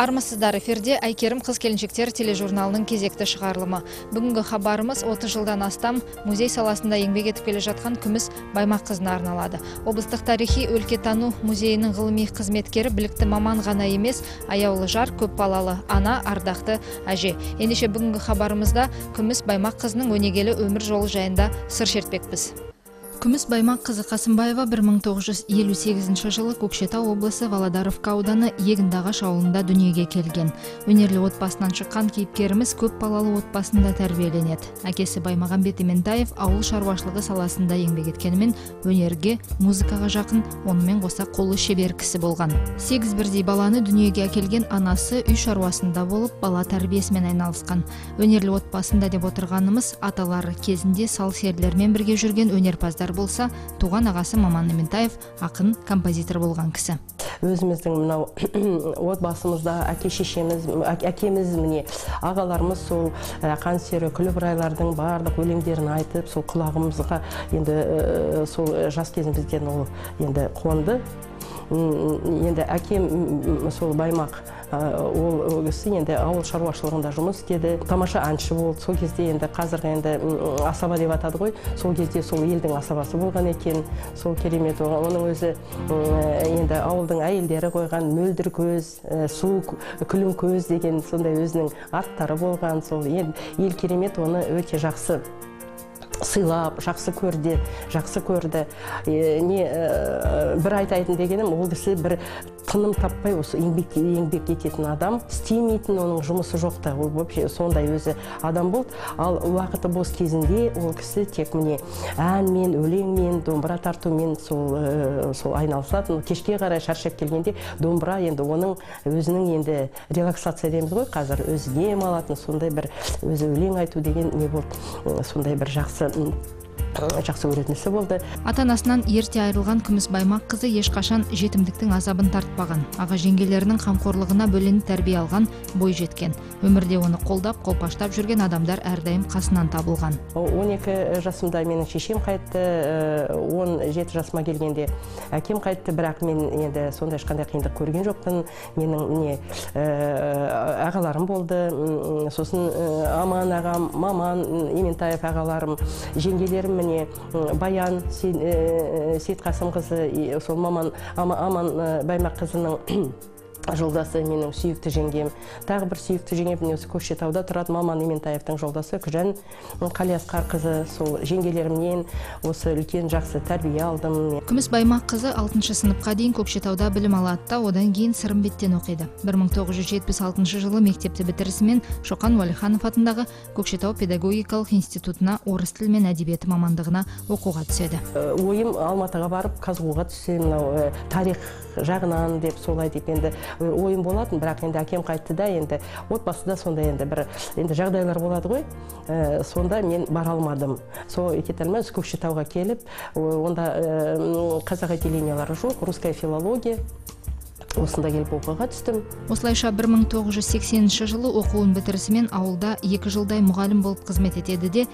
Армысыздар, эфирде Айкерім қыз-келіншектер тележурналының кезекті шығарылымы. Бүгінгі хабарымыз 30 жылдан астам музей саласында еңбек етіп келе жатқан Күміс Баймақ қызына арналады. Облыстық тарихи өлкетану музейінің ғылыми қызметкері білікті маман ғана емес, аяулы жар, көп балалы ана, ардақты әже. Ендеше бүгінгі хабарымызда Күміс Баймақ қызының өнегелі өмір жолы жайында сыр шертпекпіз. Күміс Баймақ қызы Қасымбаева 1958 жылы Көкшетау облысы Володаровка ауданы Егіндағаш ауылында дүниеге келген. Өнерлі отбасынан шыққан кейіпкеріміз көп балалы отбасында тәрбиеленеді. Әкесі Баймағамбет Иментаев ауыл шаруашылығы саласында еңбек еткенімен өнерге, музыкаға жақын, онымен қоса қолы шебер кісі болған. 8 бірдей баланы дүниеге әкелген анасы үй шаруасында болып, бала тәрбиесімен айналысқан. Өнерлі отбасында деп отырғанымыз аталары кезінде сал-серілермен бірге жүрген өнерпаздар болса, туған ағасы Маман Иментаев ақын, композитор болған кісі. Өзіміздің мынау отбасымызда әкеміз міне ағаларымыз сол қан сері күлібірайлардың барлық өлеңдерін айтып, сол құлағымызға енді сол жас кезімізден ол енді қонды. Енді әкем сол Баймақ ол кісі енді ауыл шаруашылығында жұмыс істеді, тамаша әнші болды. Сол кезде енді қазіргі енді асаба деп атады ғой, сол кезде сол елдің асабасы болған екен. Сол керемет оның өзі енді ауылдың әйелдері қойған мөлдір көз, суық күлім көз деген сондай өзінің аттары болған. Сол ел керемет оны өте жақсы сыйлап, жақсы көрді. Бір айтайын дегенім, ол кісі бір тыным таппай осы еңбек ететін адам, істемейтін оның жұмысы жоқты. Ол вообще сондай өзі адам болды. Ал уақыты бос кезінде ол кісі тек міне әнмен, өлеңмен, домбыра тартумен сол айналысатын. Кешке қарай шаршап келгенде домбыра енді оның өзінің енді релаксация дейміз ғой, қазір өзі дем алатын сондай бір өзі өлең айту деген не болды. Сондай бір жақсы өретінісі болды. Ата-анасынан ерте айырылған Күміс Баймақ қызы ешқашан жетімдіктің азабын тартпаған. Аға жеңгелерінің қамқорлығына бөленіп тәрбие алған, бой жеткен. Өмірде оны қолдап, қолпаштап жүрген адамдар әрдайым қасынан табылған. 12 жасымда менің шешем қайтты, 17 жасыма келгенде әкем қайтты, бірақ мен енді сондай ешқандай қиындық көрген жоқпын. Менің ағаларым болды, сосын Аман ағам, Маман Иментаев ағаларым, жеңгелерім міне Баян Сейтқасым қызы, сол Аман Баймақ қызының жолдасы менің сүйікті жеңгем. Тағы бір сүйікті жеңгем осы Көкшетауда тұрады, Маман Иментаевтың жолдасы Күжан Қалиасқар қызы. Сол жеңгелерімнен осы үлкен жақсы тәрбие алдым. Күміс Баймақ қызы 6 сыныпқа дейін Көкшетауда білім алады, одан кейін Сырымбеттен оқиды. 1976 жылы мектепті бітірісімен Шоқан Уәлиханов атындағы Көкшетау педагогикалық институтына орыс тілі мен әдебиеті мамандығына оқуға түседі. Ойым Алматыға барып Казгуға түсем, тарих жағынан деп солай деп енді ойым болатын, бірақ енді әкем қайтты да, енді отбасыда сонда енді бір жағдайлар болады ғой, сонда мен бара алмадым. Сол кете алмай Көкшетауға келіп, онда қазақ отделениялары жоқ, русская филология, осында келіп оқуға түстім. Осылайша 1980 жылы оқуын бітірісімен ауылда 2 жылдай мұғалім болып қызмет етеді де,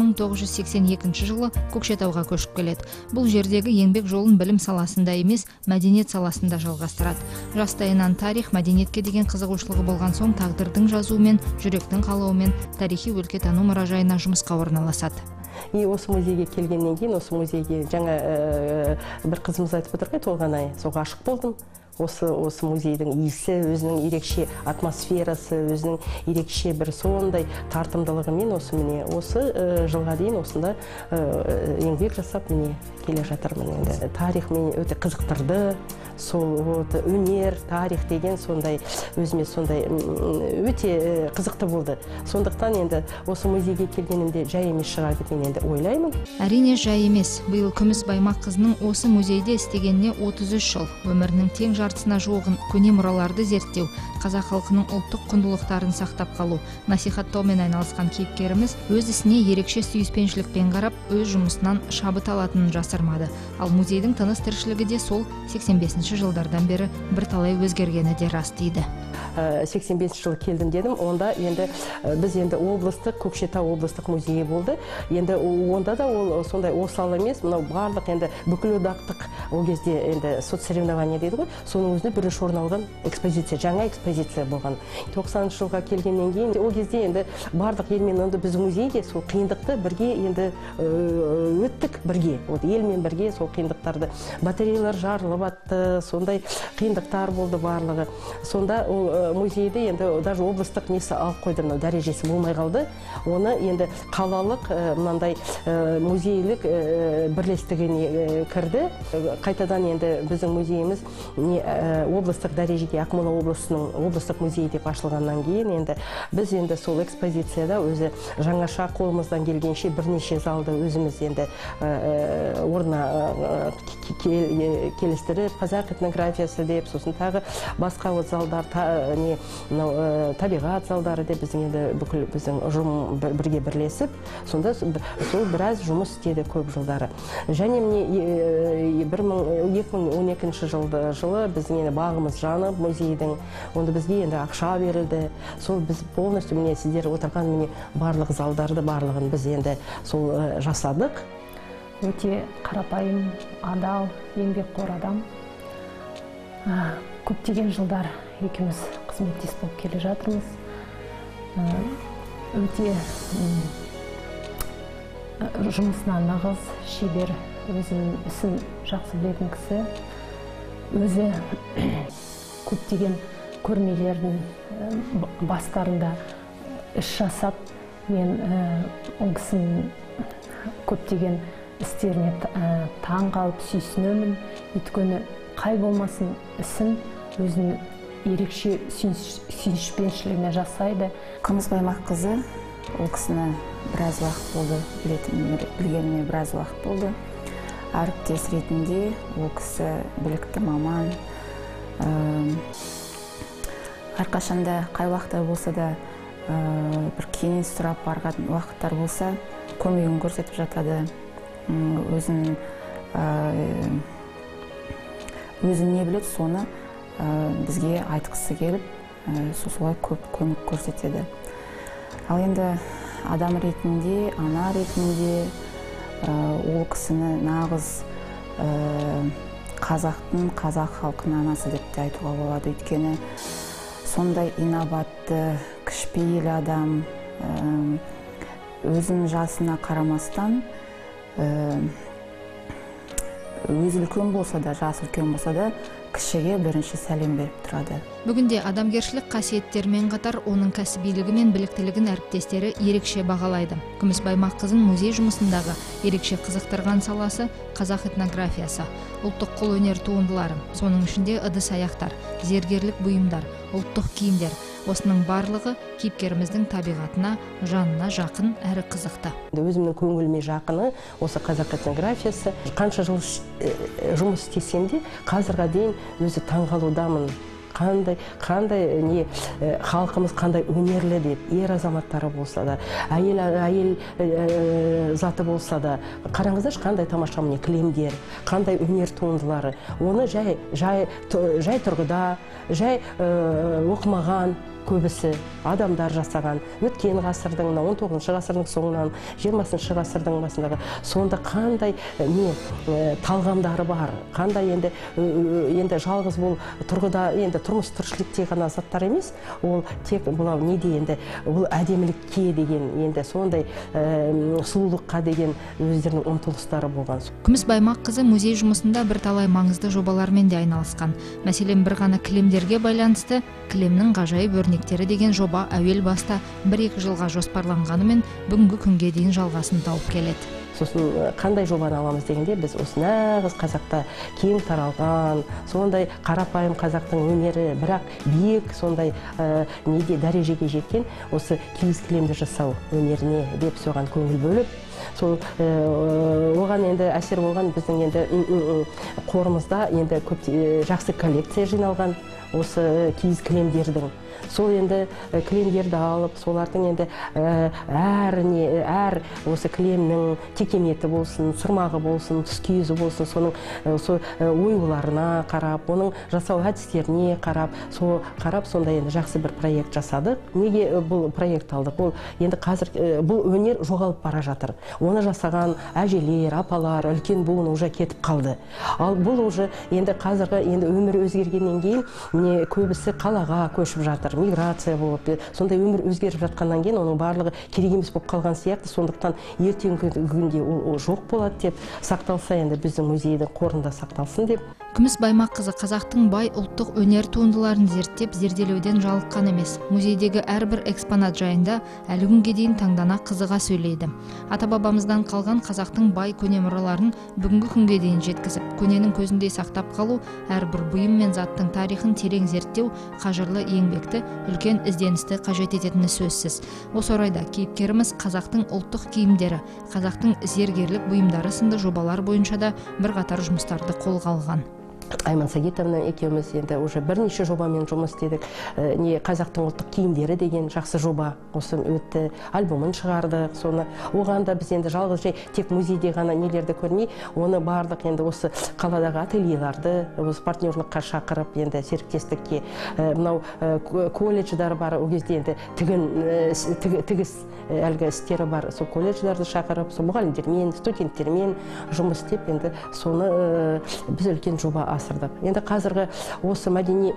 1982 жылы Көкшетауға көшіп келеді. Бұл жердегі еңбек жолын білім саласында емес, мәдениет саласында жалғастырады. Жастайынан тарих, мәдениетке деген қызығушылығы болған соң тағдырдың жазуымен, жүректің қалауымен тарихи өлкетану мұражайына жұмысқа орналасады. Осы музейге келгеннен кейін, осы музейге жаңа бір қызымыз айтып отырған толғанай, соға ғашық болдым. Осы музейдің иісі, өзінің ерекше атмосферасы, өзінің ерекше бір сондай тартымдылығымен осы жылға дейін осында еңбек жасап міне келе жатырмын. Енді тарих мені өте қызықтырды. Сол өнер, тарих деген сондай өзіме сондай өте қызықты болды. Сондықтан енді осы музейге келгенімде жай емес шығар деп мен енді ойлаймын. Әрине жай емес. Биыл Күміс Баймақ қызының осы музейде істегеніне 33 жыл. Өмірінің тең жартысына жуығын көне мұраларды зерттеу, қазақ халқының ұлттық құндылықтарын сақтап қалу, насихаттаумен айналысқан кейіпкеріміз өз ісіне ерекше сүйіспеншілікпен қарап, өз жұмысынан шабыт алатынын жасырмады. Ал музейдің тыныс тіршілігі де сол 85 жылдардан бері бірталай өзгергені де рас дейді. 85 жылы келдім дедім, онда енді біз енді облыстық, Көкшетау облыстық музейі болды. Енді онда да ол сондай осал емес, мынау барлық енді бүкіл одақтық ол кезде енді соцсоревнование дейді ғой, соның өзінде бірінші орын алған экспозиция, жаңа экспозиция болған. 90 жылға келгеннен кейін ол кезде енді барлық елмен енді біз музейде сол қиындықты бірге енді өттік бірге, елмен бірге сол қиындықтарды. Батареялар жарылып атты, сондай қиындықтар болды барлығы. Сонда ол музейде енді даже облыстық несі алып қойды, дәрежесі болмай қалды. Оны енді қалалық мынандай музейлік бірлестігіне кірді. Қайтадан енді біздің музейіміз облыстық дәрежеде Ақмола облысының облыстық музейі деп ашылғаннан кейін енді біз енді сол экспозицияда өзі жаңаша қолымыздан келгенше бірнеше залды өзіміз енді орнына келістіріп, қазақ этнографиясы деп, сосын тағы басқа залдар, табиғат залдары деп біздің енді бүкіл біздің ұжым бірге бірлесіп, сонда сол біраз жұмыс істеді көп жылдары. Және міне 2012 жылы біздің енді бағымыз жанып музейдің, онда бізге енді ақша берілді. Сол біз полностью міне сіздер отырған міне барлық залдарды барлығын біз енді сол жасадық. Өте қарапайым, адал, еңбекқор адам. Көптеген жылдар екеуміз қызметтес болып келе жатырмыз. Өте жұмысына нағыз, шебер, өзінің ісін жақсы білетін кісі. Өзі көптеген көрмелердің бастарында іс жасап, мен ол кісінің көптеген істеріне таң қалып сүйсінемін. Өйткені қай болмасын ісін өзінің ерекше сүйіспеншілігіне жасайды. Күміс Баймаққызы, ол кісіні біраз уақыт болды, білгеніме біраз уақыт болды. Әріптес ретінде ол кісі білікті маман. Әрқашанда қай уақытта болса да бір кеңес сұрап барған уақыттар болса, көмегін көрсетіп жатады. Өзін не біледі, соны бізге айтқысы келіп, солай көп көмек көрсетеді. Ал енді адам ретінде, ана ретінде ол кісіні нағыз қазақ халқының анасы деп те айтуға болады. Өйткені сондай инабатты, кішіпейіл адам, өзінің жасына қарамастан, өзі үлкен болса да, жасы үлкен болса да, кішіге бірінші сәлем беріп тұрады. Бүгінде адамгершілік қасиеттермен қатар оның кәсібилігі мен біліктілігін әріптестері ерекше бағалайды. Күміс Баймаққызын музей жұмысындағы ерекше қызықтырған саласы қазақ этнографиясы, ұлттық қолөнер туындылары, соның ішінде ыдыс-аяқтар, зергерлік бұйымдар, ұлттық киімдер. Осының барлығы кейіпкеріміздің табиғатына, жанына жақын әрі қызықты. Өзімнің көңіліме жақыны осы қазақ этнографиясы. Қанша жыл жұмыс істесем де, қазірге дейін өзі таңғалудамын. Қандай халқымыз қандай өнерлі деп, ер азаматтары болса да, әйел заты болса да, қараңыздаршы қандай тамаша міне кілемдер, қандай өнер туындылары. Оны жай тұрғыда, жай оқымаған көбісі адамдар жасаған. Өткен ғасырдың, 19 ғасырдың соңынан, 20 ғасырдың басындағы сонда қандай талғамдары бар, қандай енді жалғыз бұл тұрғыда енді тұрмыс тіршілікте ғана заттар емес, ол тек бұл неде енді бұл әдемілікке деген енді сондай сұлулыққа деген өздерінің ұмтылыстары болған. Күміс Баймаққызы музей жұмысында бірталай маңызды жобалармен де айналысқан. Мәселен, бір ғана кілемдерге байланысты кілемнің ғажайып өрнектері деген жоба әуел баста 1-2 жылға жоспарланғанымен бүгінгі күнге дейін жалғасын тауып келеді. Сосын қандай жобаны аламыз дегенде, біз осы нағыз қазақта кең таралған, сондай қарапайым қазақтың өнері, бірақ биік сондай дәрежеге жеткен осы киіз кілемді жасау өнеріне деп соған көңіл бөліп, сол оған енді әсер болған біздің енді қорымызда енді көп жақсы коллекция жиналған осы киіз кілемдердің. сол енді кілемдерді алып, солардың енді әр осы кілемнің текеметі болсын, сырмағы болсын, тұскиізі болсын, соның оюларына қарап, оның жасау әдістеріне қарап, сонда енді жақсы бір проект жасадық. Неге бұл проект алдық? Ол енді қазір бұл өнер жоғалып бара жатыр. Оны жасаған әжелер, апалар, үлкен буын уже кетіп қалды. Ал бұл уже енді қазіргі өмір өзгергеннен кейін міне көбісі қалаға көшіп жатыр, миграция болып, сондай өмір өзгеріп жатқаннан кейін оның барлығы керек емес болып қалған сияқты, сондықтан ертеңгі күнде ол жоқ болады деп сақталса, енді біздің музейдің қорында сақталсын деп. Күміс Баймаққызы қазақтың бай ұлттық өнер туындыларын зерттеп, зерделеуден жалыққан емес. Музейдегі әрбір экспонат жайында әлі күнге дейін таңдана қызыға сөйлейді. Ата-бабамыздан қалған қазақтың бай көне мұраларын бүгінгі күнге дейін жеткізіп, көненің көзіндей сақтап қалу, әрбір бұйым мен заттың тарихын терең зерттеу қажырлы еңбекті, үлкен ізденісті қажет ететіні сөзсіз. Осы орайда кейіпкеріміз қазақтың ұлттық киімдері, қазақтың зергерлік бұйымдары сынды жобалар бойынша да бірқатар жұмыстарды қолға алған. Айман Сагитовна екеуміз енді уже бірнеше жобамен жұмыс істедік. Қазақтың ұлттық киімдері деген жақсы жоба осы өтті, альбомын шығардық. Соны оған да біз енді жалғыз тек музейде ғана нелерді көрмей, оны барлық енді осы қаладағы ательеларды осы партнерлыққа шақырып, енді серіктестікке, мынау колледждар бар, ол кезде енді тігіс әлгі істері бар, сол колледждарды шақырып, сол мұғалімдермен, студенттермен жұмыс істеп, енді соны біз үлкен жоба асырдық. Енді қазіргі осы мәдени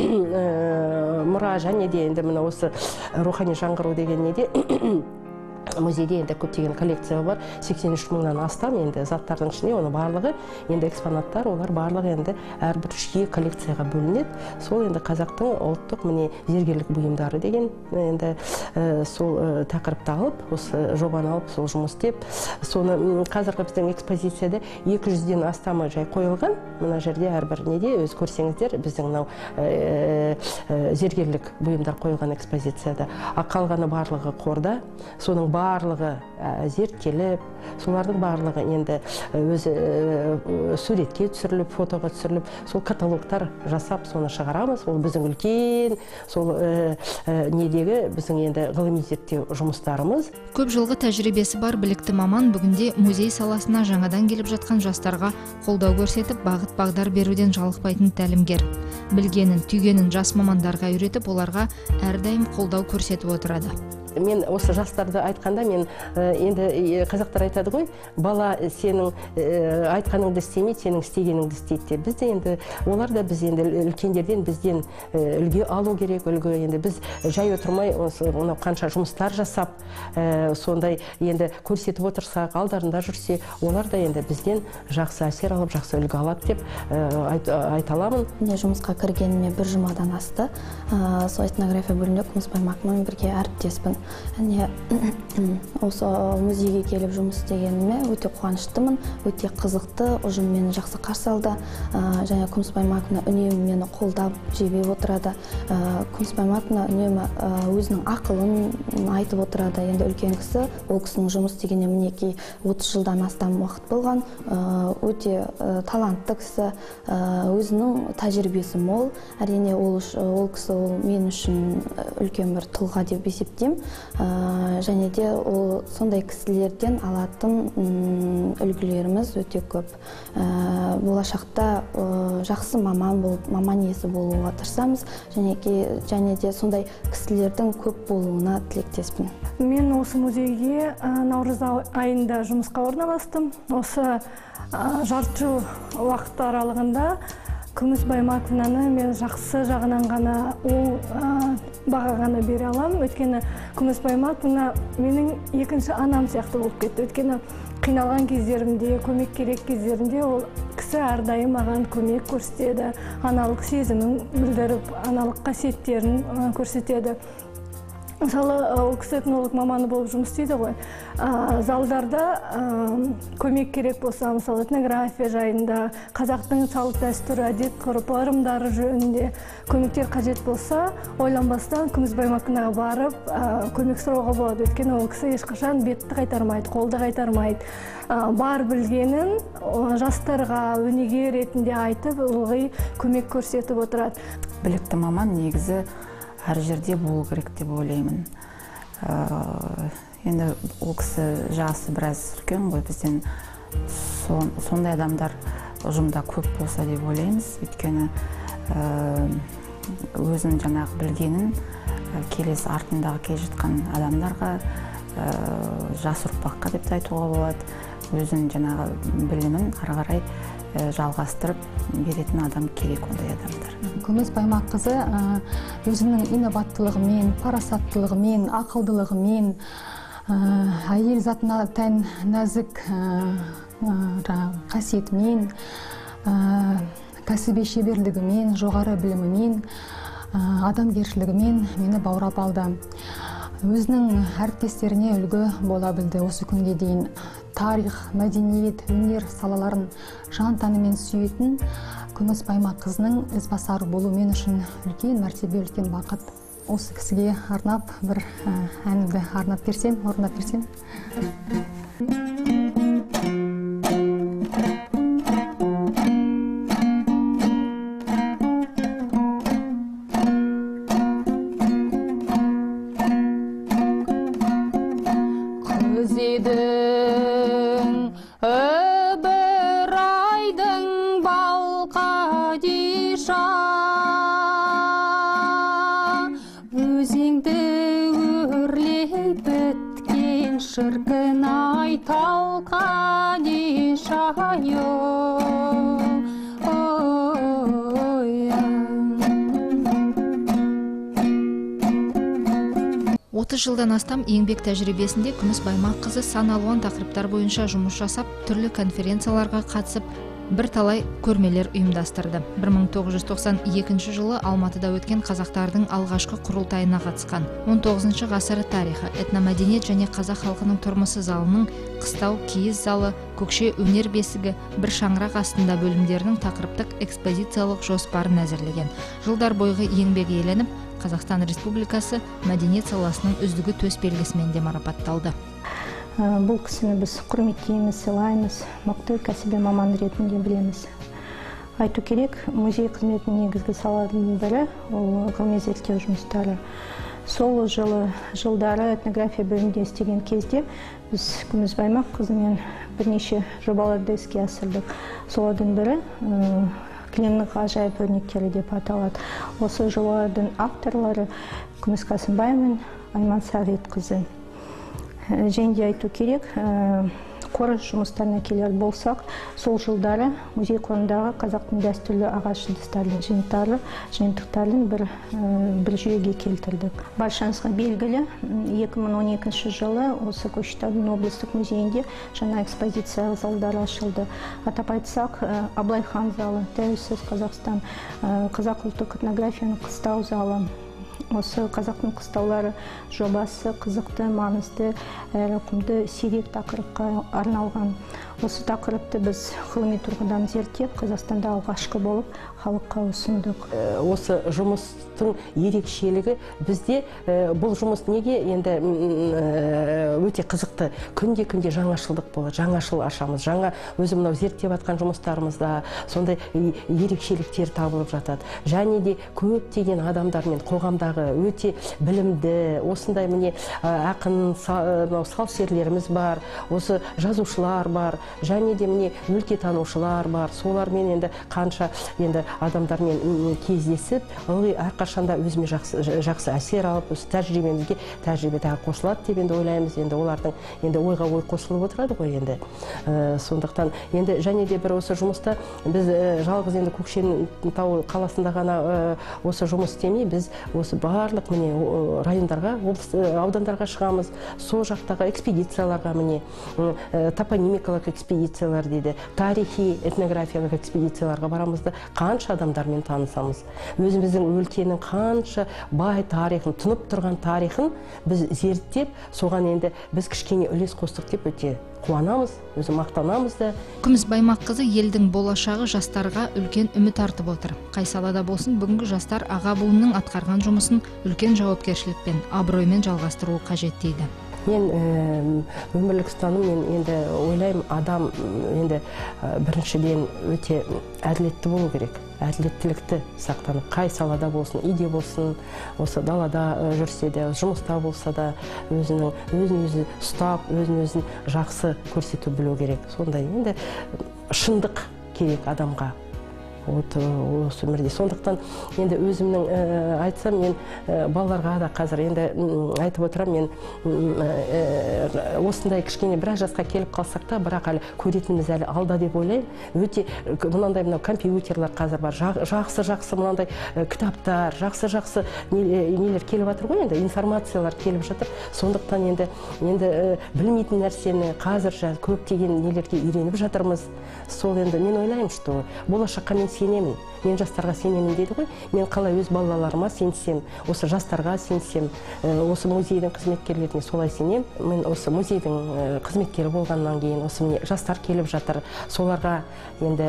мұра және де енді мына осы рухани жаңғыру деген неде музейде енді көптеген коллекция бар, 83 мыңнан астам енді заттардың ішіне, оны барлығы енді экспонаттар, олар барлығы енді әрбір жүйе коллекцияға бөлінеді. Сол енді қазақтың ұлттық міне зергерлік бұйымдары деген енді сол тақырыпты алып, осы жобаны алып, сол жұмыс істеп, соны қазіргі біздің экспозицияда 200-ден астамы жай қойылған. Мына жерде әрбір неде өз көрсеңіздер, біздің мынау зергерлік бұйымдар қойылған экспозицияда. Қалғаны барлығы қорда, соның барлығы зерттеліп, солардың барлығы енді өзі суретке түсіріліп, фотоға түсіріліп, сол каталогтар жасап, соны шығарамыз. Ол біздің үлкен, сол недегі біздің енді ғылыми зерттеу жұмыстарымыз. Көп жылғы тәжірибесі бар білікті маман бүгінде музей саласына жаңадан келіп жатқан жастарға қолдау көрсетіп, бағыт-бағдар беруден жалықпайтын тәлімгер. Білгенін, түйгенін жас мамандарға үйретіп, оларға әрдайым қолдау көрсетіп отырады. Мен осы жастарды айтқанда, мен енді қазақтар айтады ғой, бала сенің айтқаныңды істемейді, сенің істегеніңді істейді. Бізде енді олар да біз енді үлкендерден бізден үлгі алу керек, үлгі енді біз жай отырмай оны қанша жұмыстар жасап, сондай енді көрсетіп отырсақ, алдарында жүрсе, олар да енді бізден жақсы әсер алып, жақсы үлгі алады деп айта аламын. Мен жұмысқа кіргеніме 1 жұмадан асты. Сол этнография бөлімінде Күміс Баймаққызымен бірге әріптеспін. Осы музейге келіп жұмыс істегеніме өте қуаныштымын, өте қызықты, ұжым мені жақсы қарсы алды. Және Күміс Баймаққызына үнемі мені қолдап, жебеп отырады. Күміс Баймаққызына үнемі өзінің ақылын айтып отырады. Енді үлкен кісі, ол кісінің жұмыс істегеніне мінекей 30 жылдан астам уақыт болған, өте талантты кісі, өзінің тәжірибесі мол. Әрине ол кісі мен үшін үлкен бір тұлға деп есептеймін. Және де ол сондай кісілерден алатын үлгілеріміз өте көп. Болашақта жақсы маман иесі болуға тырысамыз, және де сондай кісілердің көп болуына тілектеспін. Мен осы музейге наурыз айында жұмысқа орналастым. Осы жарты жыл уақыт аралығында Күміс Баймаққызына мен жақсы жағынан ғана баға ғана бере аламын. Өйткені Күміс Баймаққызына менің екінші анам сияқты болып кетті. Өйткені қиналған кездерімде, көмек керек кездерімде ол кісі әрдайым маған көмек көрсетеді, аналық сезімін білдіріп, аналық қасиеттерін көрсетеді. Мысалы, ол кісі этнолог маманы болып жұмыс істейді ғой. Залдарда көмек керек болса, мысалы, этнография жайында, қазақтың салт дәстүр, әдет, ғұрып, ырымдары жөнінде көмектер қажет болса, ойланбастан Күміс Баймаққызына барып, көмек сұрауға болады. Өйткені ол кісі ешқашан бетті қайтармайды, қолды қайтармайды. Бар білгенін жастарға өнеге ретінде айтып, ылғи көмек көрсетіп отырады. Білікті маман негізі әр жерде болу керек деп ойлаймын. Енді ол кісі жасы біраз үлкен ғой, бізден сондай адамдар ұжымда көп болса деп ойлаймыз. Өйткені өзін жаңағы білгенін келесі артындағы келе жатқан адамдарға, жас ұрпаққа деп айтуға болады, өзін жаңағы білімін ары қарай жалғастырып беретін адам керек, ондай адамдар. Күміс Баймаққызы өзінің инабаттылығымен, парасаттылығымен, ақылдылығымен, әйел затына тән нәзік қасиетімен, кәсіби шеберлігімен, жоғары білімімен, адамгершілігімен мені баурап алды. Өзінің әріптестеріне үлгі бола білді осы күнге дейін. Тарих, мәдениет, өнер салаларын жан-тәнімен сүйетін Күміс Баймаққызының ізбасары болу мен үшін үлкен мәртебе, үлкен бақыт. Осы кісіге арнап бір әнімді орындап берсем. Шіркін ай талқаны шайы. Жылдан астам еңбек тәжірибесінде Күміс Баймаққызы сан алуан тақырыптар бойынша жұмыс жасап, түрлі конференцияларға қатысып, бірталай көрмелер ұйымдастырды. 1992 жылы Алматыда өткен қазақтардың алғашқы құрылтайына қатысқан. 19 ғасыры тарихы, этномәдениет және қазақ халқының тұрмысы залының қыстау киіз залы, көкше өнер бесігі, бір шаңырақ астында бөлімдерінің тақырыптық экспозициялық жоспарын әзірлеген. Жылдар бойғы еңбегі еленіп, Қазақстан Республикасы мәдениет саласының үздігі төсбелгісімен де марапатталды. Бұл кісіні біз құрметтейміз, сыйлаймыз, мықты кәсіби маман ретінде білеміз. Айту керек, музей қызметінің негізгі салаларының бірі ол ғылыми зерттеу жұмыстары. Сол жылдары этнография бөлімінде істеген кезде біз Күміс Баймаққызымен бірнеше жобаларды іске асырдық. Солардың бірі кілемнің ғажайып өрнектері деп аталады. Осы жобалардың авторлары Күміс Қасымбай мен Айман Сағитқызы. Және де айту керек, қорыс жұмыстарына келер болсақ, сол жылдары музей қорындағы қазақтың дәстүрлі ағаш ыдыстардың жиынтықтарын бір жүйеге келтірдік. Баршаңызға белгілі, 2012 жылы осы Көкшетаудың облыстық музейінде жаңа экспозиция залдары ашылды. Атап айтсақ, Абылай хан залы, тәуелсіз Қазақстан, қазақ ұлттық этнографияның қыстау залы. Осы қазақтың қыстаулары жобасы қызықты, маңызды, құнды, сирек тақырыпқа арналған. Осы тақырыпты біз ғылыми тұрғыдан зерттеп, Қазақстанда алғашқы болып халыққа ұсындық. Осы жұмыстың ерекшелігі бізде бұл жұмыс неге енді өте қызықты. Күнде жаңашылдық болады, жаңашыл ашамыз. Жаңа өзі мынау зерттеп атқан жұмыстарымызда сондай ерекшеліктер табылып жатады. Және де көптеген адамдармен қоғамдағы өте білімді, осындай міне ақын, сал-серілеріміз бар, осы жазушылар бар, және де міне өлкетанушылар бар. Солармен енді қанша енді адамдармен кездесіп, ылғи әрқашанда өзіме жақсы әсер алып, осы тәжірибемізге тәжірибе тағы қосылады деп енді ойлаймыз. Енді олардың енді ойға ой қосылып отырады ғой енді. Сондықтан енді және де бір осы жұмыста біз жалғыз енді Көкшетау қаласында ғана осы жұмыс істемей, біз осы барлық міне райондарға, аудандарға шығамыз. Сол жақтағы экспедицияларға міне топонимикалық экспедициялар дейді, тарихи, этнографиялық экспедицияларға барамызды, қанша адамдармен танысамыз. Өзіміздің өлкенің қанша бай тарихын, тұнып тұрған тарихын біз зерттеп, соған енді біз кішкене үлес қостық деп өте қуанамыз, өзі мақтанамыз да. Күміс Баймаққызы елдің болашағы жастарға үлкен үміт артып отыр. Қай салада болсын, бүгінгі жастар аға буынның атқарған жұмысын үлкен жауапкершілікпен, абыроймен жалғастыруы қажет дейді. Мен өмірлік ұстаным, мен енді ойлаймын, адам енді біріншіден өте әділетті болу керек. әділеттілікті сақтанып, қай салада болсын, үйде болсын, осы далада жүрсе де, жұмыста болса да, өзін-өзі ұстап, өзін-өзін жақсы көрсету білу керек. Сондай енді шындық керек адамға. Осы өмірде. Сондықтан енді өзімнің айтсам, мен балаларға да қазір енді айтып отырам, мен осындай кішкене біраз жасқа келіп қалсақ та, бірақ әлі көретініміз әлі алда деп ойлаймын. Өте мынандай компьютерлер қазір бар, жақсы мынандай кітаптар, жақсы нелер келіп жатыр ғой, енді информациялар келіп жатыр. Сондықтан енді білмейтін нәрсені қазір көптеген нелерге үйреніп жатырмыз. Сол енді мен ойлаймын, что болашаққа мен сенемін, мен жастарға сенемін дейді ғой. Мен қалай өз балаларыма сенсем, осы жастарға сенсем, осы музейдің қызметкерлеріне солай сенем. Мен осы музейдің қызметкері болғаннан кейін, осы міне жастар келіп жатыр, соларға енді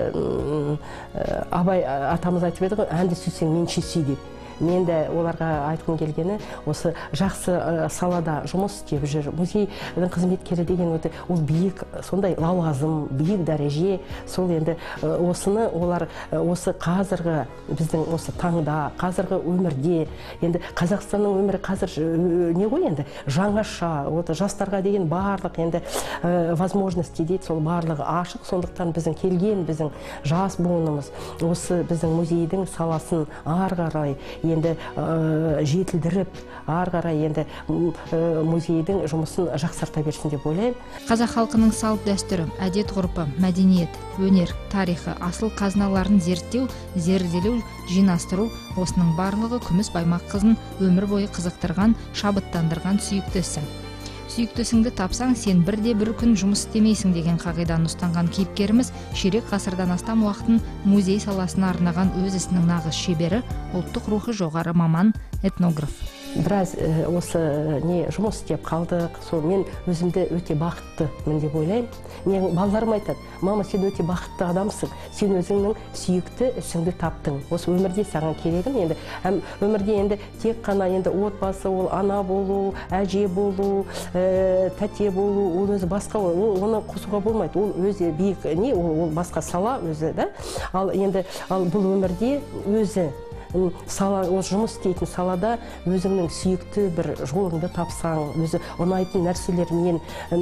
Абай атамыз айтып еді ғой, әнді сүйсең менше сүй деп. Мен де оларға айтқым келгені, осы жақсы салада жұмыс істеп жүр. Музейдің қызметкері деген ол биік, сондай лауазым, биік дәреже. Сол енді осыны олар осы қазіргі біздің осы таңда, қазіргі өмірде, енді Қазақстанның өмірі қазір не ғой енді жаңаша, жастарға деген барлық енді возможности дейді, сол барлығы ашық. Сондықтан біздің келген жас буынымыз осы біздің музейдің саласын ары қарай енді жетілдіріп, ары қарай енді музейдің жұмысын жақсарта берсін деп ойлаймын. Қазақ халқының салт дәстүрі, әдет ғұрпы, мәдениет, өнер, тарихы, асыл қазыналарын зерттеу, зерделеу, жинастыру, осының барлығы Күміс Баймаққызын өмір бойы қызықтырған, шабыттандырған сүйікті ісі. Сүйіктісіңді тапсаң, сен бірде-бір күн жұмыс істемейсің деген қағиданы ұстанған кейіпкеріміз ширек ғасырдан астам уақытын музей саласына арнаған өз ісінің нағыз шебері, ұлттық рухы жоғары маман, этнограф. Біраз осы жұмыс істеп қалдық. Сол мен өзімді өте бақыттымын деп ойлаймын. Мен балаларым айтады, мама, сен өте бақытты адамсың, сен өзіңнің сүйікті ісіңді таптың. Осы өмірде саған керегін енді, өмірде енді тек қана енді отбасы, ол ана болу, әже болу, тәте болу, ол өзі басқа, оны қосуға болмайды. Ол өзі биік не, ол басқа сала өзі, да? Ал бұл өмірде өзі жұмыс істейтін салада өзіңнің сүйікті бір жолыңды тапсаң, өзі ұнайтын нәрселермен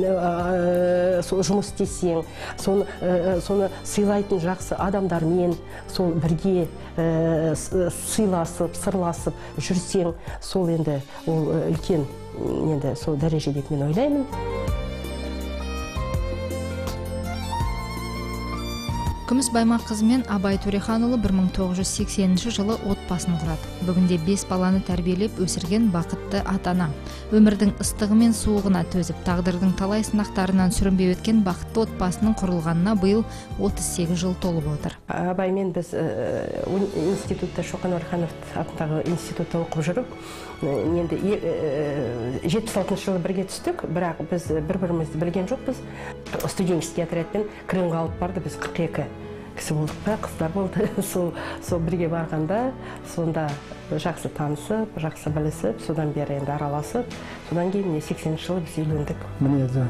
жұмыс істесең, соны сыйлайтын жақсы адамдармен сол бірге сыйласып, сырласып жүрсең, сол енді ол үлкен енді сол дәреже деп мен ойлаймын. Күміс Баймаққызы мен Абай Төреханұлы 1980 жылы отбасын құрады. Бүгінде 5 баланы тәрбиелеп өсірген бақытты ата-ана. Өмірдің ыстығы мен суығына төзіп, тағдырдың талай сынақтарынан сүрінбей өткен бақытты отбасының құрылғанына биыл 38 жыл толып отыр. Абаймен біз институтта, Шоқан Уәлиханов атындағы институтта оқып жүріп, енді 76 жылы бірге түстік, бірақ біз бір-бірімізді білген жоқпыз. Студенческий отрядпен Крымға алып барды, біз 42 кісі болдық па, қыздар болды. Сол бірге барғанда, сонда жақсы танысып, жақсы білісіп, содан бері енді араласып, содан кейін 80 жылы біз үйлендік. Міне де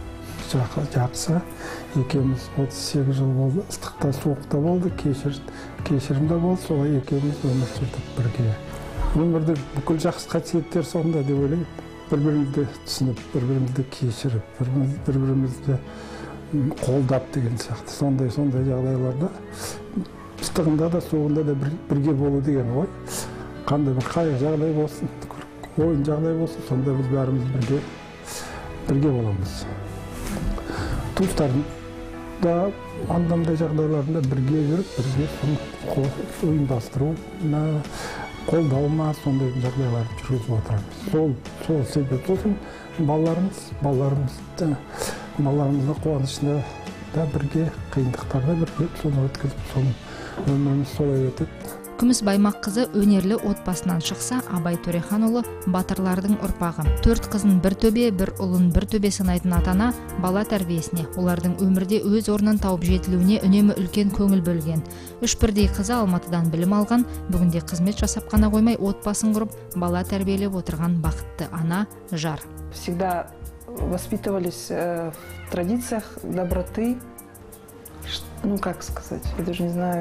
жақсы, екеуміз 38 жыл болды, ыстықта суықта болды, кешірімде болды, солай екеуміз өмір сүрдік бірге. Өмірде бүкіл жақсы қасиеттер сонда деп ойлаймын. Бір-бірімізді түсініп, бір-бірімізді кешіріп, бір-бірімізді қолдап деген сияқты. Сондай жағдайларда ыстығында да суығында да бірге болу деген ой. Қандай бір қайғы жағдай болсын, ойын жағдай болсын, сонда біз бәріміз бірге боламыз. Туыстардың да андамдай жағдайларында бірге жүріп, бірге ұйымдастыру, қолдау ма, сондай жағдайларды жүргізіп отырамыз. Сол себеп болсын, балаларымыздың қуанышында да бірге, қиындықтарда бірге соны өткізіп, соны өміріміз солай өтеді. Күміс Баймаққызы өнерлі отбасынан шықса, Абай Төреханұлы батырлардың ұрпағы. 4 қызын бір төбе, бір ұлын бір төбе санайтын ата-ана бала тәрбиесіне, олардың өмірде өз орнын тауып жетілуіне үнемі үлкен көңіл бөлген. 3 бірдей қызы Алматыдан білім алған, бүгінде қызмет жасап қана қоймай отбасын құрып, бала тәрбиелеп отырған бақытты ана, жар. Всегда воспитывались в традициях доброты, ну как сказать, я даже не знаю,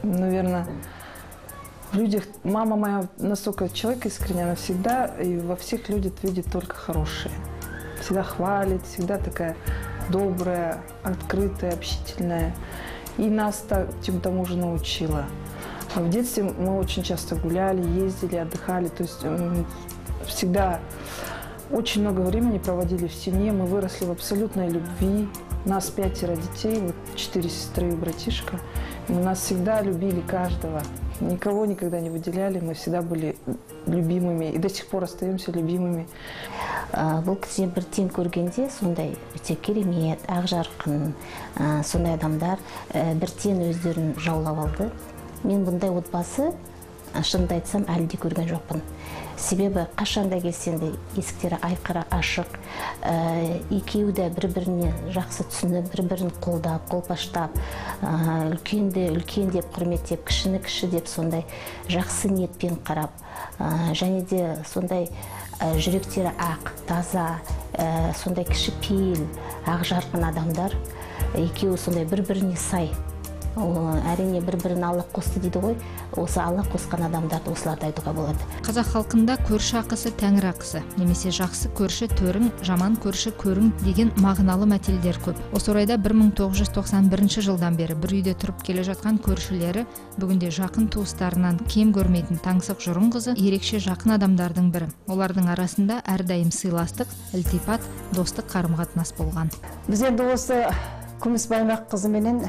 наверное, в людях, мама моя настолько человек искренне, она всегда и во всех людях видит только хорошее. Всегда хвалит, всегда такая добрая, открытая, общительная. И нас тому же научила. А в детстве мы очень часто гуляли, ездили, отдыхали. То есть всегда очень много времени проводили в семье. Мы выросли в абсолютной любви. Нас 5 детей, вот 4 сестры и братишка. И мы нас всегда любили каждого. Никого никогда не выделяли. Мы всегда были любимыми и до сих пор остаемся любимыми. Бұл кісі бір тең көргенде сондай өте керемет, ақ жарқын, сондай адамдар бір тең өздерін жаулап алды. Мен бұндай отбасы, шынымды айтсам, әлі де көрген жоқпын. Себебі қашанда келсем де есіктері айқара ашық, екеуі де бір-біріне жақсы түсініп, бір-бірін қолдап, қолпаштап, үлкенді үлкен деп құрметтеп, кішіні кіші деп сондай жақсы ниетпен қарап, және де сондай жүректері ақ, таза, сондай кішіпейіл, ақ жарқын адамдар, екеуі сондай бір-біріне сай. Әрине бір-бірін Алла қосты дейді ғой, осы Алла қосқан адамдарды осыларды айтуға болады. Қазақ халқында көрші ақысы тәңір ақысы, немесе жақсы көрші төрің, жаман көрші көрің деген мағыналы мәтелдер көп. Осы орайда 1991 жылдан бері бір үйде тұрып келе жатқан көршілері бүгінде жақын туыстарынан кем көрмейтін Таңсық Жұрын қызы ерекше жақын адамдардың бірі. Олардың арасында әрдайым сыйластық, ілтипат, достық қарым-қатынас болған. Біз енді осы Күміс Баймақ қызы менен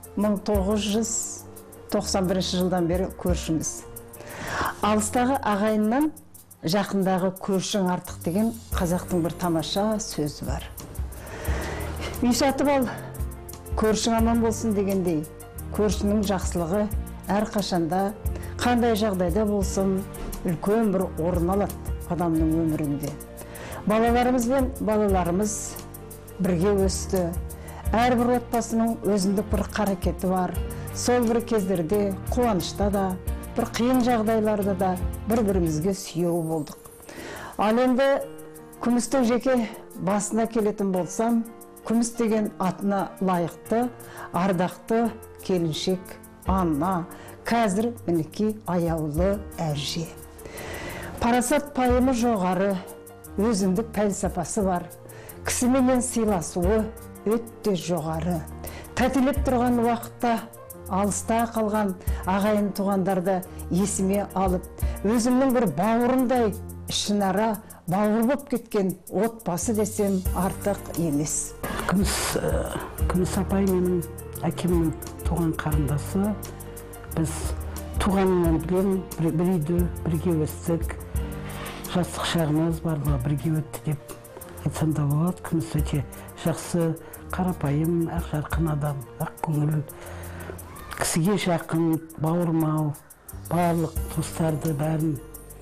1991 жылдан бері көршіміз. Алыстағы ағайыннан жақындағы көршің артық деген қазақтың бір тамаша сөзі бар. Үй сатып ал, көршің аман болсын дегендей, көршінің жақсылығы әрқашанда, қандай жағдайда болсын, үлкен бір орын алады адамның өмірінде. Балаларымыз бірге өсті. Әрбір отбасының өзіндік бір қарекеті бар. Сол бір кездерде, қуанышта да, бір қиын жағдайларда да бір-бірімізге сүйеу болдық. Ал енді Күмістің жеке басына келетін болсам, Күміс деген атына лайықты, ардақты келіншек, ана, қазір мінеки аяулы әже. Парасат пайымы жоғары, өзіндік пәлсапасы бар, кісіменен сыйласуы өтте жоғары. Тәтелеп тұрған уақытта алыста қалған ағайын туғандарды есіме алып, өзімнің бір бауырындай ішінара бауыр болып кеткен отбасы десем артық емес. Күміс апай менің әкемнің туған қарындасы. Біз туғанынан білем, бір үйде бірге өстік. Жастық шағымыз барлығы бірге өтті деп айтсам да болады. Күміс өте жақсы, қарапайым, ақ жарқын адам, ақ көңіл, кісіге жақын, бауырмал, барлық туыстарды бәрін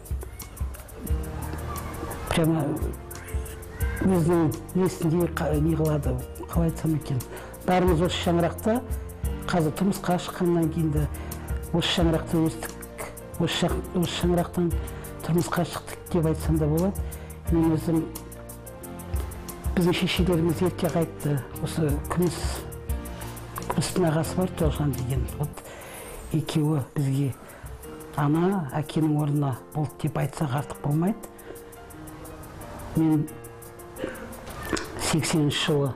прямо өзінің несінде не қылады, қалай айтсам екен. Бәріміз осы шаңырақта, қазір тұрмысқа шыққаннан кейін де осы шаңырақта өстік, осы шаңырақтан тұрмысқа шықтық деп айтсам да болады. Мен өзім біздің шешелеріміз ерте қайтты. Осы Күмістің ағасы бар, Тоғжан деген. Екеуі бізге ана, әкенің орнына болды деп айтсақ артық болмайды. Мен 83 жылы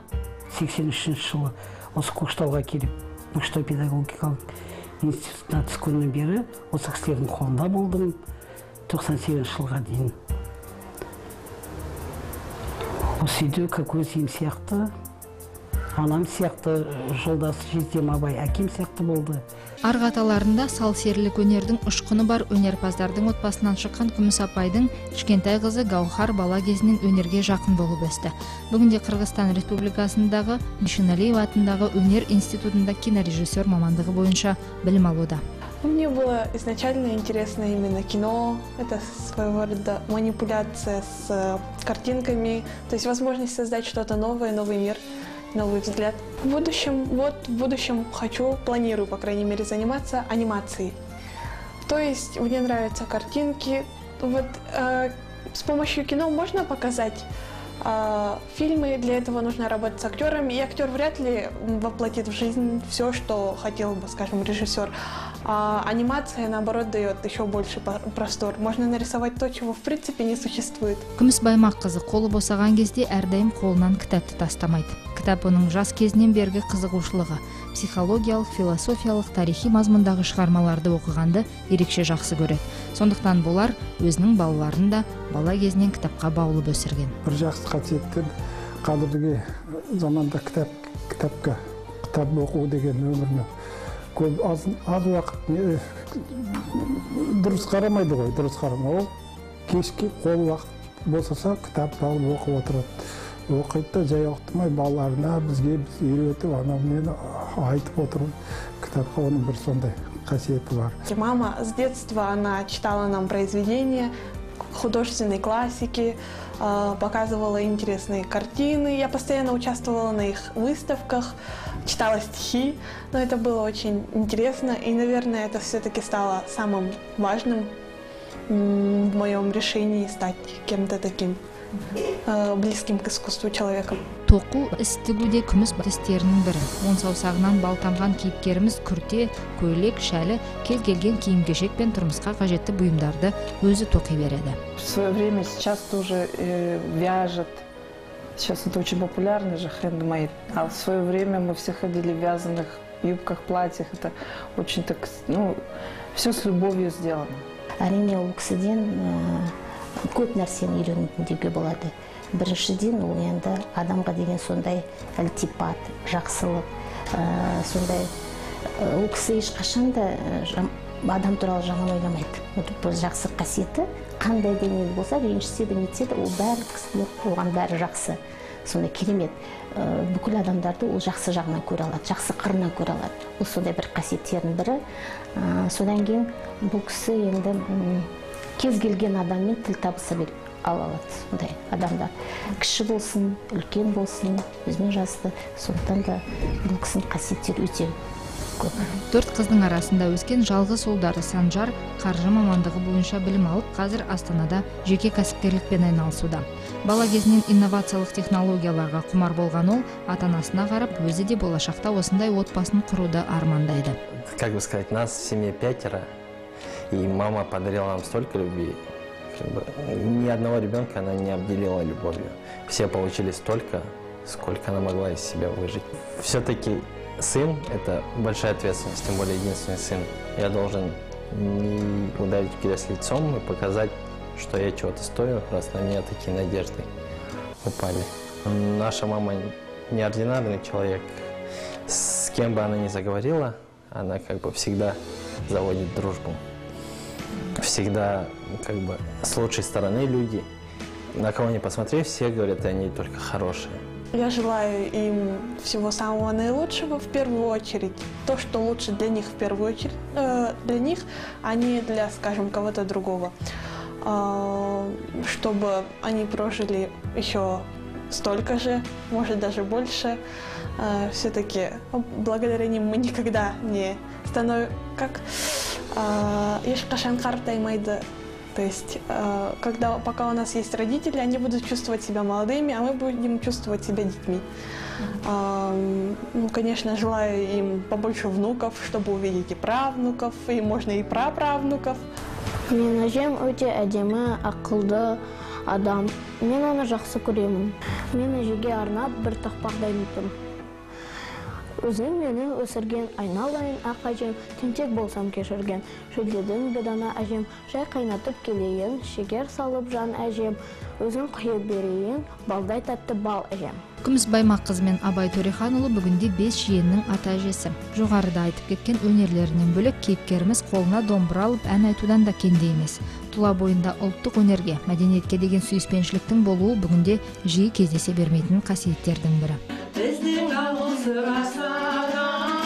осы Көкшетауға келіп, Көкшетау педагогикалық институтына түскеннен бері осы кісілердің қолында болдым 98 жылға дейін. Осы үйде көкөзім сияқты, анам сияқты, жолдасы жездем абай, әкем сияқты болды. Арғы аталарында сал серілік өнердің ұшқыны бар өнерпаздардың отбасынан шыққан Күміс апайдың кішкентай қызы Гаухар бала кезінен өнерге жақын болып өсті. Бүгінде Қырғызстан Республикасындағы Дүйшеналиев атындағы өнер институтында кинорежиссер мамандығы бойынша білім алуда. Мне было изначально интересно именно кино, это своего рода манипуляция с картинками, то есть возможность создать что-то новое, новый мир, новый взгляд. В будущем планирую, по крайней мере, заниматься анимацией. То есть мне нравятся картинки. С помощью кино можно показать фильмы, для этого нужно работать с актерами, и актер вряд ли воплотит в жизнь все, что хотел бы, скажем, режиссер. А анимация, наоборот, дает еще больше простор. Можно нарисовать то, чего в принципе не существует. Күміс Баймақ қызы қолы босаған кезде әрдайым қолынан кітапты тастамайды. Кітап оның жас кезінен бергі қызығушылығы. Психологиялық, философиялық, тарихи мазмұндағы шығармаларды оқығанды ерекше жақсы көреді. Сондықтан болар өзінің балаларын да бала кезінен кітапқа баулып өсірген. Бір жақсы қасиеттер қазіргі заманда кітап оқу деген өмірні көп аз уақыт дұрыс қарамайды ғой, дұрыс қарамайды. Ол кешке қол уақыт болса кітап алып оқып отырады. Оқиды да жай оқытмай балаларына бізге үйретіп, анау мені айтып отырып, кітапқа оның бір сондай қасиеті бар. Мама с детства она читала нам произведения художественной классики, показывала интересные картины. Я постоянно участвовала на их выставках, читала стихи, но это было очень интересно. И, наверное, это все-таки стало самым важным в моем решении стать кем-то таким близким к искусству человеком. Тоқу іс тігуде күміс істерінің бірі. Он саусағынан балтамған кейіпкеріміз күрте, көйлек, шәлі, кез келген киім-кешек пен тұрмысқа қажетті бұйымдарды өзі тоқи береді. В свое время сейчас тоже вяжет. Сейчас это очень популярный же хендмейд. А в свое время мы все ходили в вязаных юбках, платьях. Это очень так, все с любовью сделано. Әрине ол кісіден көп нәрсені үйренетін деуге болады. Біріншіден ол енді адамға деген сондай ілтипат, жақсылық, сондай ол кісі ешқашан да адам туралы жаман ойламайды. Бұл жақсы қасиеті қандай денең болса, ренжісе де нетсе де ол бәрі кісілер оған бәрі жақсы. Сондай керемет. Бүкіл адамдарды ол жақсы жағынан көре алады, жақсы қырынан көре алады. Ол сондай бір қасиеттердің бірі. Содан кейін бұл кісі енді кез келген адаммен тіл табыса ала алады. Сондай адамдар кіші болсын, үлкен болсын, өзімен жасты. Сондықтан да бұл кісінің қасиеттері өте көп. 4 қыздың арасында өскен жалғыз ұлдары Санжар қаржы мамандығы бойынша білім алып, қазір Астанада жеке кәсіпкерлікпен айналысуда. Бала кезінен инновациялық технологияларға құмар болған ол, ата-анасына қарап, өзі де болашақта осындай отбасын құруды армандайды. Как бы сказать, нас в семье 5, и мама подарила нам столько любви. Ни одного ребенка она не обделила любовью. Все получили столько, сколько она могла из себя выжить. Все-таки сын – это большая ответственность, тем более единственный сын. Я должен не ударить в грязь лицом и показать, что я чего-то стою, раз на меня такие надежды упали. Наша мама неординарный человек. С кем бы она ни заговорила, она как бы всегда заводит дружбу. Всегда как бы с лучшей стороны люди. На кого ни посмотри, все говорят, они только хорошие. Я желаю им всего самого наилучшего в первую очередь. То, что лучше для них в первую очередь, для них, а не для, скажем, кого-то другого. Чтобы они прожили еще столько же, может даже больше. Все-таки благодаря ним мы никогда не становимся как ешқашан қартаймайды. То есть, пока у нас есть родители, они будут чувствовать себя молодыми, а мы будем чувствовать себя детьми. Конечно, желаю им побольше внуков, чтобы увидеть и правнуков, и можно и праправнуков. Мен әжем өте әдемі, ақылды адам. Мен оны жақсы көремін. Мен әжеге арнап бір тақпақ дайындадым. Өзім мені өсірген айналайын ақ әжем, тентек болсам кешірген. Шөлдеден бедана әжем, жай қайнатып келейін, шекер салып жан әжем. Өзім құйып берейін, балдай тәтті бал әжем. Күміс Баймақ қызы мен Абай Төреханұлы бүгінде 5 жиеннің ата әжесі. Жоғарыда айтып кеткен өнерлерінен бөлек кейіпкеріміз қолына домбыра алып ән айтудан да кенде емес. Тұла бойында ұлттық өнерге, мәдениетке деген сүйіспеншіліктің болуы бүгінде жиі кездесе бермейтін қасиеттердің бірі. Біздің ауыл сұрасана,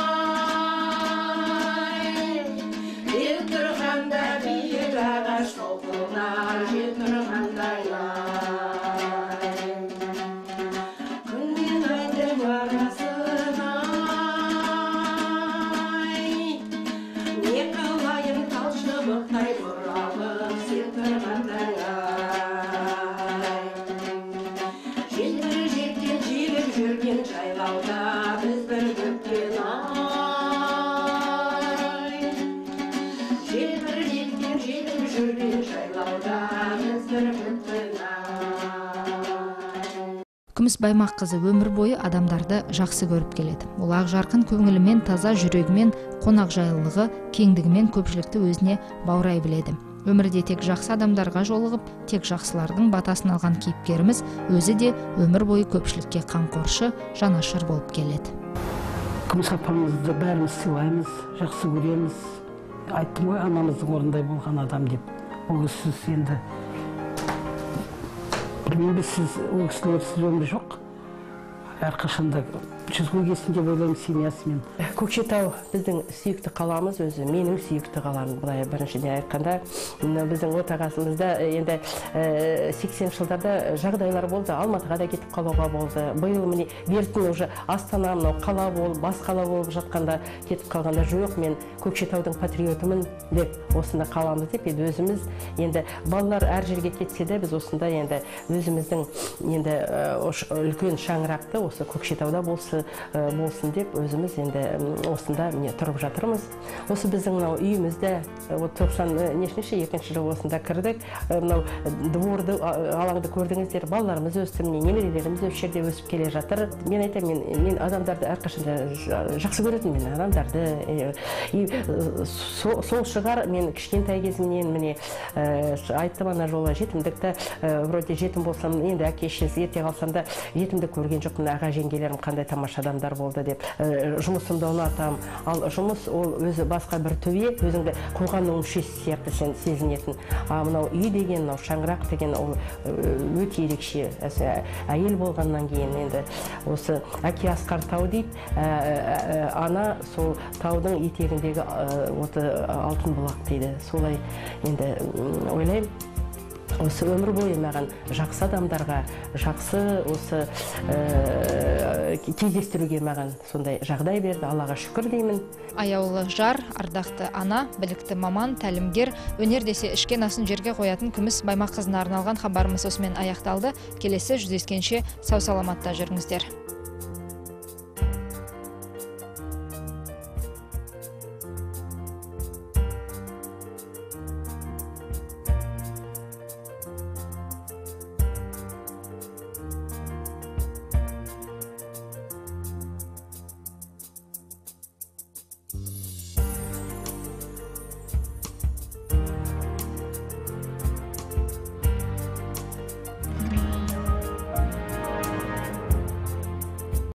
ел тұрғанда биік ағаш толқынар, жел тұрғандай күннен айдың арасына, не қылайын тал шыбықтай бұралып, сен тұрғандай жүрген жайлауда біз бір көппен ай. Күміс Баймақ қызы өмір бойы адамдарды жақсы көріп келеді. Ол ақ жарқын көңілімен, таза жүрегімен, қонақжайлылығы, кеңдігімен көпшілікті өзіне баурай біледі. Өмірде тек жақсы адамдарға жолығып, тек жақсылардың батасын алған кейіпкеріміз өзі де өмір бойы көпшілікке қамқоршы, жанашыр болып келеді. Күміс апамызды бәріміз сыйлаймыз, жақсы көреміз. Айттым ғой, анамыздың орындай болған адам деп. Ол сіз енді білмеймін, сіз ол кісілер сіз өмір жоқ. Әрқашанда жүзге келсін деп ойлаймын семьясымен. Көкшетау біздің сүйікті қаламыз, өзі менің сүйікті қалам. Былай біріншіден айтқанда, біздің отағасымызда енді 80 жылдарда жағдайлар болды, Алматыға да кетіп қалуға болды. Биыл міне бертін уже Астана, мынау қала болып, бас қала болып жатқанда кетіп қалғанда жоқ, мен Көкшетаудың патриотымын деп осында қаламыз деп, өзіміз енді балалар әр жерге кетсе де біз осында енді өзіміздің енді үлкен шаңырақты осы Көкшетауда болсын деп өзіміз енді осында міне тұрып жатырмыз. Осы біздің мынау үйімізді 92 жыл осында кірдік. Мынау дворды, алаңды көрдіңіздер, балаларымыз өсті, міне немерелеріміз осы жерде өсіп келе жатыр. Мен айтамын, мен адамдарды әрқашанда жақсы көретін, мен адамдарды. Сол шығар, мен кішкентай кезімнен міне айттым ана жолы жетімдікті, вроде жетім болсам, енді әке-шешесі ерте қалсам да жетімді көрген жоқпын, аға жеңгелерім қандай тамаша адамдар болды деп. Жұмысымды ұнатам, ал жұмыс ол өзі басқа бір төбе, өзіңді қоғамның мүшесі сияқты сен сезінетін. Мынау үй деген, мынау шаңырақ деген ол өте ерекше. Әйел болғаннан кейін енді осы Әке Асқар тау дейді, ана сол таудың етегіндегі алтын бұлақ дейді. Солай енді ойлаймын. Осы өмір бойы маған жақсы адамдарға, жақсы осы кездестіруге маған сондай жағдай берді. Аллаға шүкір деймін. Аяулы жар, ардақты ана, білікті маман, тәлімгер, өнер десе ішкен асын жерге қоятын Күміс Баймақ қызына арналған хабарымыз осымен аяқталды. Келесі жүздескенше сау саламатта жүріңіздер.